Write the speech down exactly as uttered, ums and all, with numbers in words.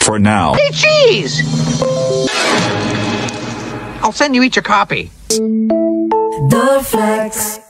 for now. Hey, cheese! I'll send you each a copy. Dorflex.